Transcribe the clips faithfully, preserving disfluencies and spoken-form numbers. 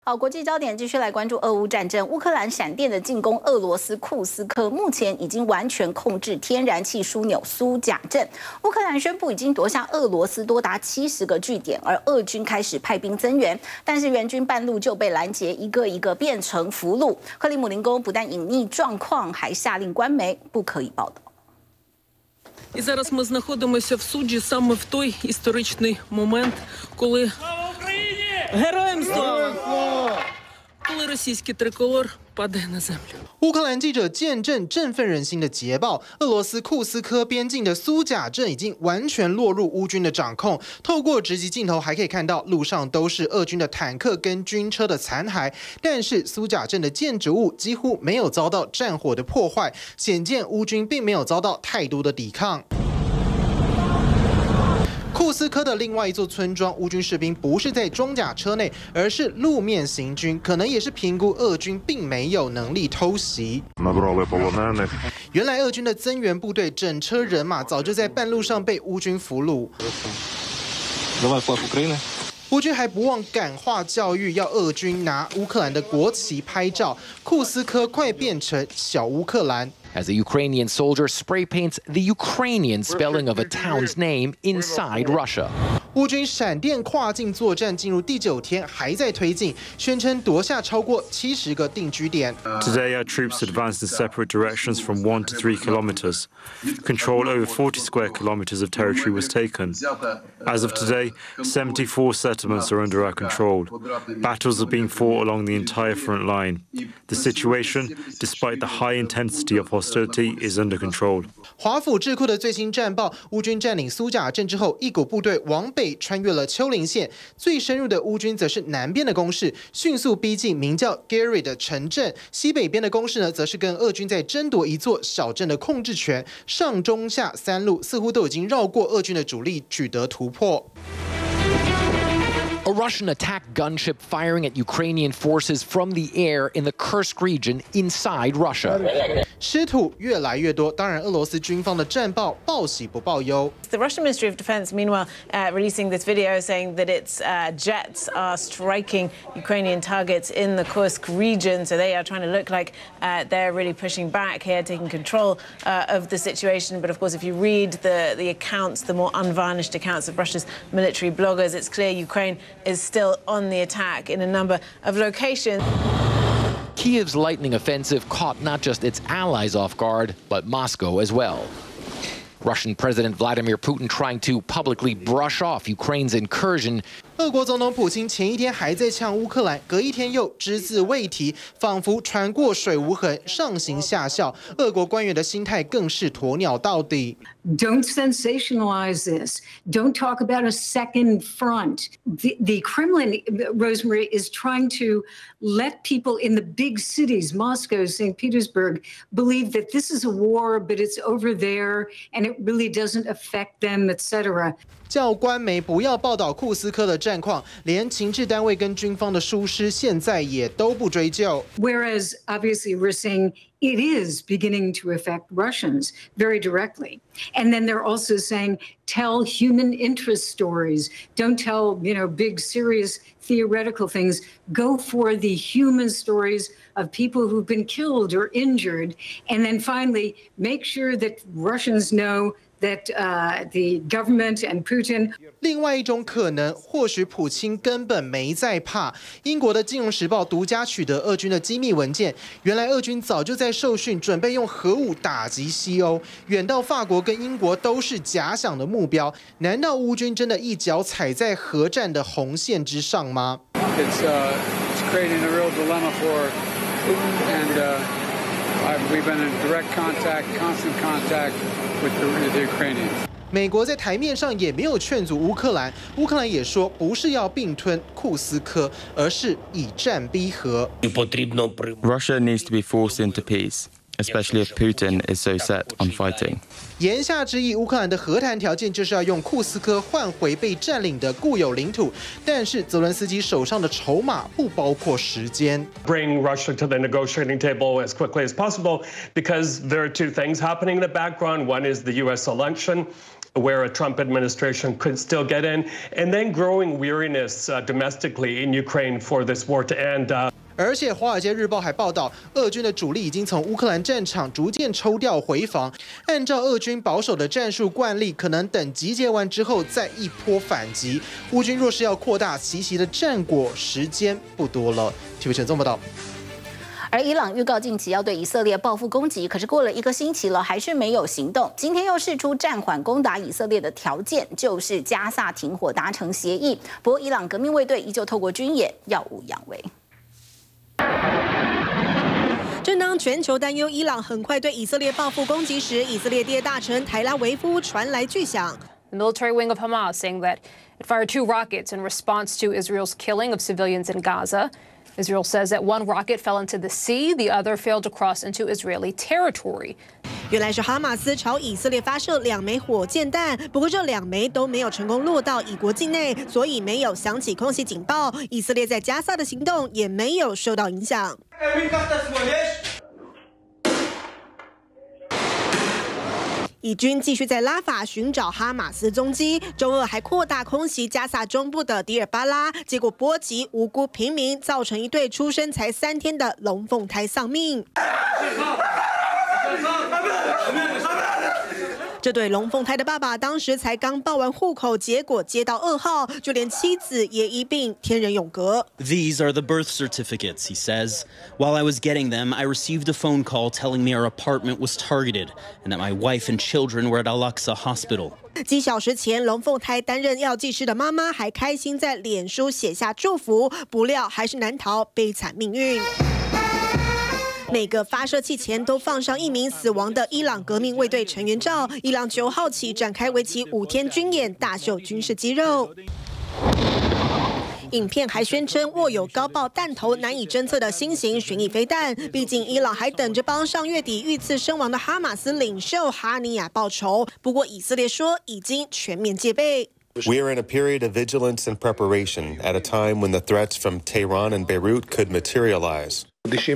好，国际焦点继续来关注俄乌战争。乌克兰闪电的进攻俄罗斯库斯科，目前已经完全控制天然气枢纽苏贾镇。乌克兰宣布已经夺下俄罗斯多达七十个据点，而俄军开始派兵增援，但是援军半路就被拦截，一个一个变成俘虏。克里姆林宫不但隐匿状况，还下令官媒不可以报道。 І зараз ми знаходимося в суді саме в той історичний момент, коли Героям слава! Коли російський триколор падає на землю。 乌克兰记者见证振奋人心的捷报：俄罗斯库斯科边境的苏贾镇已经完全落入乌军的掌控。透过直击镜头，还可以看到路上都是俄军的坦克跟军车的残骸，但是苏贾镇的建筑物几乎没有遭到战火的破坏，显见乌军并没有遭到太多的抵抗。 库斯科的另外一座村庄，乌军士兵不是在装甲车内，而是路面行军，可能也是评估俄军并没有能力偷袭。原来俄军的增援部队整车人马早就在半路上被乌军俘虏。乌军还不忘感化教育，要俄军拿乌克兰的国旗拍照。库斯科快变成小乌克兰。 As a Ukrainian soldier spray paints the Ukrainian spelling of a town's name inside Russia. 乌军闪电跨境作战进入第九天，还在推进，宣称夺下超过七十个定居点。 Today, our troops advanced in separate directions from one to three kilometers. Control over forty square kilometers of territory was taken. As of today, seventy-four settlements are under our control. Battles are being fought along the entire front line. The situation, despite the high intensity of hostility, is under control. 华府智库的最新战报：乌军占领苏贾镇之后，一股部队往北。 穿越了丘陵线，最深入的乌军则是南边的攻势，迅速逼近名叫 Gary 的城镇。西北边的攻势呢，则是跟俄军在争夺一座小镇的控制权。上中下三路似乎都已经绕过俄军的主力，取得突破。 A Russian attack gunship firing at Ukrainian forces from the air in the Kursk region inside Russia. 失土越来越多，当然，俄罗斯军方的战报报喜不报忧。 The Russian Ministry of Defense, meanwhile, uh, releasing this video saying that its uh, jets are striking Ukrainian targets in the Kursk region. So they are trying to look like uh, they're really pushing back here, taking control uh, of the situation. But of course, if you read the, the accounts, the more unvarnished accounts of Russia's military bloggers, it's clear Ukraine is still on the attack in a number of locations. Kiev's lightning offensive caught not just its allies off guard, but Moscow as well. Russian President Vladimir Putin trying to publicly brush off Ukraine's incursion. 俄国总统普京前一天还在呛乌克兰，隔一天又只字未提，仿佛船过水无痕，上行下效。俄国官员的心态更是鸵鸟到底。 Don't sensationalize this. Don't talk about a second front. The, the Kremlin, Rosemary, is trying to let people in the big cities, Moscow, Saint Petersburg, believe that this is a war, but it's over there, and it really doesn't affect them, et cetera. 叫官媒不要报道库斯科的战况，连情治单位跟军方的疏失，现在也都不追究。 Whereas, obviously, we're saying it is beginning to affect Russians very directly. And then they're also saying, tell human interest stories. Don't tell, you know, big, serious, theoretical things. Go for the human stories of people who've been killed or injured. And then finally, make sure that Russians know that uh, the government and Putin. 另外一种可能，或许普京根本没在怕。英国的《金融时报》独家取得俄军的机密文件，原来俄军早就在受训，准备用核武打击西欧，远到法国跟英国都是假想的目标。难道乌军真的一脚踩在核战的红线之上吗？ It's uh, it's creating a real dilemma for Putin and uh, we've been in direct contact, constant contact. With the, with the Ukrainians. 美国在台面上也没有劝阻乌克兰，乌克兰也说不是要并吞库斯科，而是以战逼和。 Russia needs to be forced into peace, especially if Putin is so set on fighting. 言下之意，乌克兰的和谈条件就是要用库斯科换回被占领的固有领土，但是泽伦斯基手上的筹码不包括时间。 Bring Russia to the negotiating table as quickly as possible, because there are two things happening in the background. One is the U S election. where a Trump administration could still get in, and then growing weariness uh, domestically in Ukraine for this war to end. Uh, 而且《华尔街日报》还报道，俄军的主力已经从乌克兰战场逐渐抽调回防。按照俄军保守的战术惯例，可能等集结完之后再一波反击。乌军若是要扩大奇袭的战果，时间不多了。T V 陈综报道。 而伊朗预告近期要对以色列报复攻击，可是过了一个星期了，还是没有行动。今天又释出暂缓攻打以色列的条件，就是加萨停火达成协议。不过，伊朗革命卫队依旧透过军演耀武扬威。 正当全球担忧伊朗很快对以色列报复攻击时，以色列第二大臣台拉维夫传来巨响。 The military wing of Hamas saying that it fired two rockets in response to Israel's killing of civilians in Gaza. Israel says that one rocket fell into the sea, the other failed to cross into Israeli territory. 原来是哈马斯朝以色列发射两枚火箭弹，不过这两枚都没有成功落到以国境内，所以没有响起空袭警报。以色列在加萨的行动也没有受到影响。以军继续在拉法寻找哈马斯踪迹，周二还扩大空袭加萨中部的迪尔巴拉，结果波及无辜平民，造成一对出生才三天的龙凤胎丧命。这对龙凤胎的爸爸当时才刚报完户口，结果接到噩耗，就连妻子也一并天人永隔。 These are the birth certificates, he says. While I was getting them, I received a phone call telling me our apartment was targeted and that my wife and children were at Al-Aqsa Hospital. 几小时前，龙凤胎担任药剂师的妈妈还开心在脸书写下祝福，不料还是难逃悲惨命运。每个发射器前都放上一名死亡的伊朗革命卫队成员照。伊朗九号起展开为期五天军演，大秀军事肌肉。影片还宣称握有高爆弹头、难以侦测的新型巡弋飞弹。毕竟伊朗还等着帮上月底遇刺身亡的哈马斯领袖哈尼亚报仇。不过以色列说已经全面戒备。 We are in a period of vigilance and preparation at a time when the threats from Tehran and Beirut could materialize.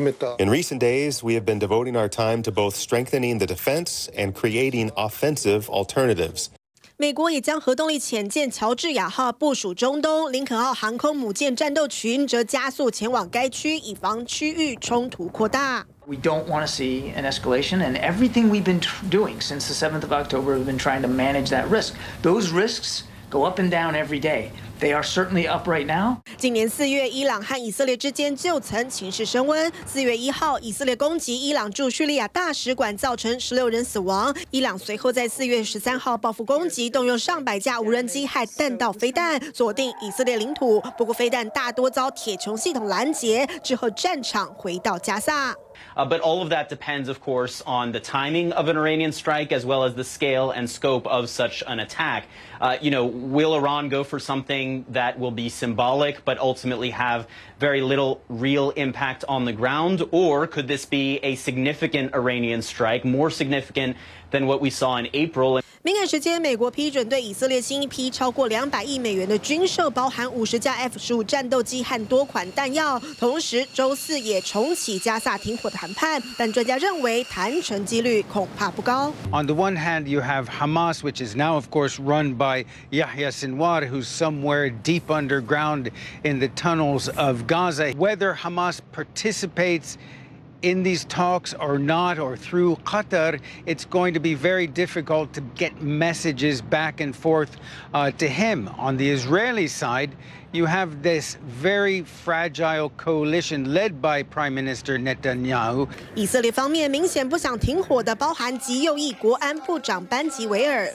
In recent days, we have been devoting our time to both strengthening the defense and creating offensive alternatives. 美国也将核动力潜舰乔治亚号部署中东，林肯号航空母舰战斗群则加速前往该区，以防区域冲突扩大。 We don't want to see an escalation, and everything we've been doing since the seventh of October, we've been trying to manage that risk. Those risks go up and down every day. They are certainly up right now. 今年四月，伊朗和以色列之间就曾情势升温。四月一号，以色列攻击伊朗驻叙利亚大使馆，造成十六人死亡。伊朗随后在四月十三号报复攻击，动用上百架无人机和弹道飞弹锁定以色列领土。不过，飞弹大多遭铁穹系统拦截，之后战场回到加萨。 Uh, but all of that depends, of course, on the timing of an Iranian strike as well as the scale and scope of such an attack. Uh, you know, will Iran go for something that will be symbolic but ultimately have very little real impact on the ground? Or could this be a significant Iranian strike, more significant than what we saw in April? 敏感时间，美国批准对以色列新一批超过两百亿美元的军售，包含五十架 F 十五战斗机和多款弹药。同时，周四也重启加萨停火的谈判，但专家认为谈成几率恐怕不高。 On the one hand, you have Hamas, which is now, of course, run by Yahya Sinwar, who's somewhere deep underground in the tunnels of Gaza. Whether Hamas participates in these talks or not, or through Qatar, it's going to be very difficult to get messages back and forth uh, to him. On the Israeli side, you have this very fragile coalition led by Prime Minister Netanyahu. 以色列方面明显不想停火的，包含极右翼国安部长班吉维尔。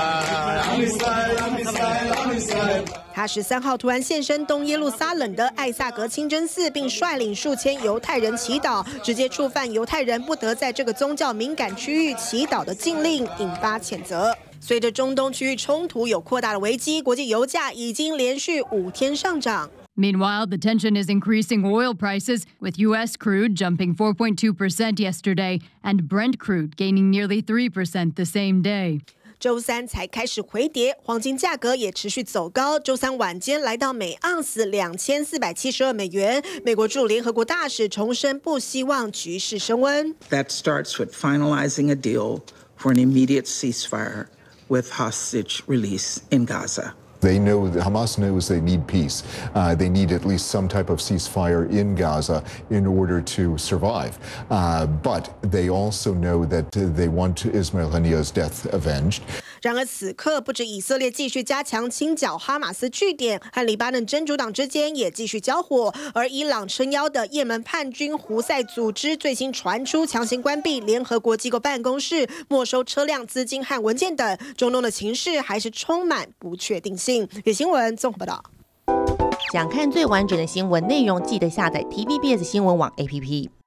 他十三号突然现身东耶路撒冷的艾萨格清真寺，并率领数千犹太人祈祷，直接触犯犹太人不得在这个宗教敏感区域祈祷的禁令，引发谴责。随着中东区域冲突有扩大的危机，国际油价已经连续五天上涨。 Meanwhile, the tension is increasing oil prices, with U S crude jumping four point two percent yesterday and Brent crude gaining nearly three percent the same day. 周三才开始回跌，黄金价格也持续走高。周三晚间来到每盎司两千四百七十二美元。美国驻联合国大使重申不希望局势升温。 That starts with finalizing a deal for an immediate ceasefire with hostage release in Gaza. They know that Hamas knows they need peace. Uh, they need at least some type of ceasefire in Gaza in order to survive. Uh, but they also know that they want Ismail Haniyeh's death avenged. 然而，此刻不止以色列继续加强清剿哈马斯据点，和黎巴嫩真主党之间也继续交火。而伊朗撑腰的也门叛军胡塞组织最新传出强行关闭联合国机构办公室、没收车辆、资金和文件等，中东的情势还是充满不确定性。野新闻综合报道。 想看最完整的新闻内容，记得下载 T V B S 新闻网 A P P。